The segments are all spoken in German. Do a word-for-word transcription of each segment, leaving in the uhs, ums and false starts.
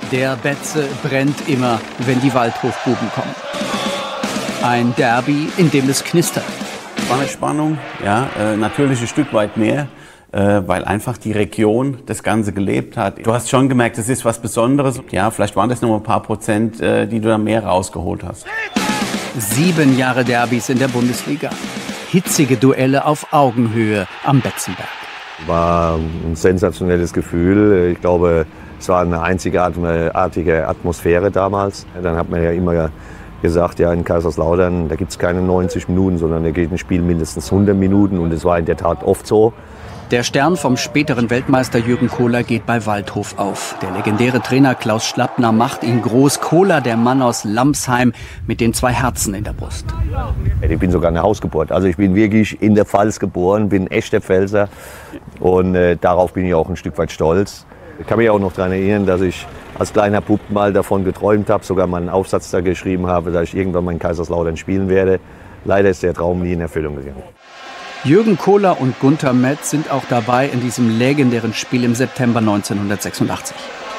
Der Betze brennt immer, wenn die Waldhofbuben kommen. Ein Derby, in dem es knistert. War eine Spannung, ja, äh, natürlich ein Stück weit mehr, äh, weil einfach die Region das Ganze gelebt hat. Du hast schon gemerkt, es ist was Besonderes. Ja, vielleicht waren das noch ein paar Prozent, äh, die du da mehr rausgeholt hast. Sieben Jahre Derbys in der Bundesliga. Hitzige Duelle auf Augenhöhe am Betzenberg. War ein sensationelles Gefühl. Ich glaube, es war eine einzigartige Atmosphäre damals. Dann hat man ja immer gesagt, ja, in Kaiserslautern, da gibt es keine neunzig Minuten, sondern da geht ein Spiel mindestens hundert Minuten. Und es war in der Tat oft so. Der Stern vom späteren Weltmeister Jürgen Kohler geht bei Waldhof auf. Der legendäre Trainer Klaus Schlappner macht ihn groß. Kohler, der Mann aus Lamsheim mit den zwei Herzen in der Brust. Ich bin sogar eine Hausgeburt. Also ich bin wirklich in der Pfalz geboren, bin ein echter Pfälzer. Und äh, darauf bin ich auch ein Stück weit stolz. Ich kann mich auch noch daran erinnern, dass ich als kleiner Bub mal davon geträumt habe, sogar mal einen Aufsatz da geschrieben habe, dass ich irgendwann mal in Kaiserslautern spielen werde. Leider ist der Traum nie in Erfüllung gegangen. Jürgen Kohler und Gunter Metz sind auch dabei in diesem legendären Spiel im September neunzehnhundertsechsundachtzig.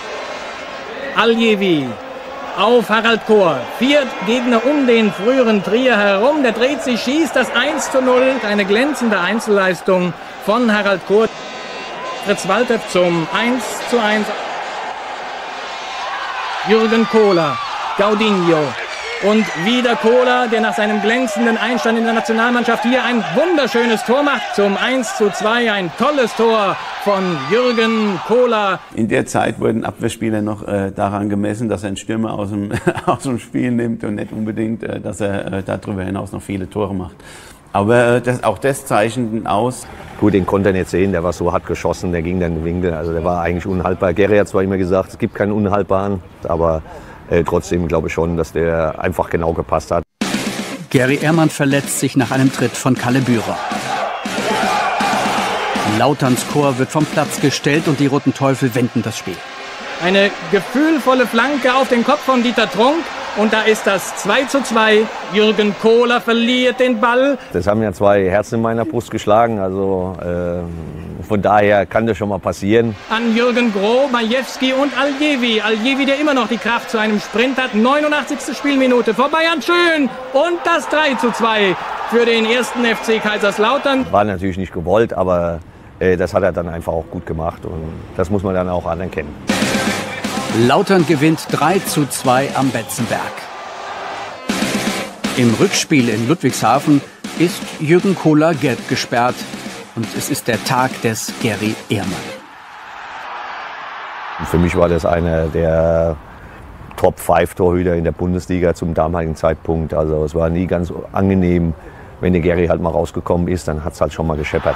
Aljewi auf Harald Kohr. Vier Gegner um den früheren Trier herum. Der dreht sich, schießt das eins zu null. Eine glänzende Einzelleistung von Harald Kohr. Fritz Walter zum eins zu eins. Jürgen Kohler, Gaudinho. Und wieder Kohler, der nach seinem glänzenden Einstand in der Nationalmannschaft hier ein wunderschönes Tor macht. Zum eins zu zwei, ein tolles Tor von Jürgen Kohler. In der Zeit wurden Abwehrspieler noch äh, daran gemessen, dass er einen Stürmer aus dem, aus dem Spiel nimmt und nicht unbedingt, äh, dass er äh, darüber hinaus noch viele Tore macht. Aber äh, das, auch das zeichnet aus. Gut, den konnte er nicht sehen, der war so hart geschossen, der ging dann in den Winkel. Also der war eigentlich unhaltbar. Gary hat zwar immer gesagt, es gibt keinen Unhaltbaren, aber Äh, trotzdem glaube ich schon, dass der einfach genau gepasst hat. Gary Ehrmann verletzt sich nach einem Tritt von Kalle Bührer. Lauterns Chor wird vom Platz gestellt und die Roten Teufel wenden das Spiel. Eine gefühlvolle Flanke auf den Kopf von Dieter Trunk. Und da ist das zwei zu zwei. Jürgen Kohler verliert den Ball. Das haben ja zwei Herzen in meiner Brust geschlagen. Also äh, von daher kann das schon mal passieren. An Jürgen Groh, Majewski und Aljewi. Aljewi, der immer noch die Kraft zu einem Sprint hat. neunundachtzigste Spielminute vorbei an Schön. Und das drei zu zwei für den ersten F C Kaiserslautern. War natürlich nicht gewollt, aber äh, das hat er dann einfach auch gut gemacht. Und das muss man dann auch anerkennen. Lautern gewinnt drei zu zwei am Betzenberg. Im Rückspiel in Ludwigshafen ist Jürgen Kohler gelb gesperrt und es ist der Tag des Gary Ehrmann. Für mich war das einer der Top fünf Torhüter in der Bundesliga zum damaligen Zeitpunkt. Also es war nie ganz angenehm, wenn der Gary halt mal rausgekommen ist, dann hat es halt schon mal gescheppert.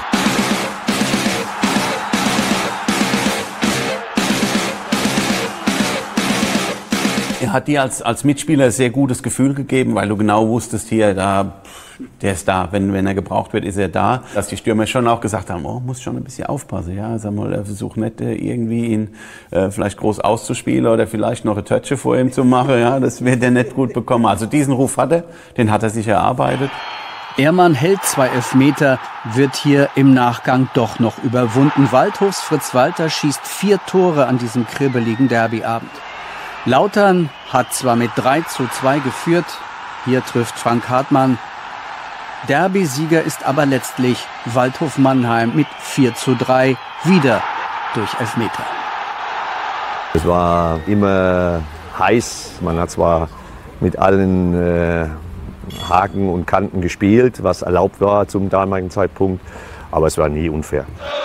Er hat dir als, als Mitspieler ein sehr gutes Gefühl gegeben, weil du genau wusstest, hier, da, der ist da. Wenn, wenn er gebraucht wird, ist er da. Dass die Stürmer schon auch gesagt haben, oh, muss schon ein bisschen aufpassen. Ja, sag mal, versuch nicht irgendwie ihn äh, vielleicht groß auszuspielen oder vielleicht noch eine Tötsche vor ihm zu machen. Ja, das wird er nicht gut bekommen. Also diesen Ruf hat er, den hat er sich erarbeitet. Ehrmann hält zwei Elfmeter, wird hier im Nachgang doch noch überwunden. Waldhofs Fritz Walter schießt vier Tore an diesem kribbeligen Derbyabend. Lautern hat zwar mit drei zu zwei geführt, hier trifft Frank Hartmann. Derby-Sieger ist aber letztlich Waldhof Mannheim mit vier zu drei, wieder durch Elfmeter. Es war immer heiß, man hat zwar mit allen äh, Haken und Kanten gespielt, was erlaubt war zum damaligen Zeitpunkt, aber es war nie unfair.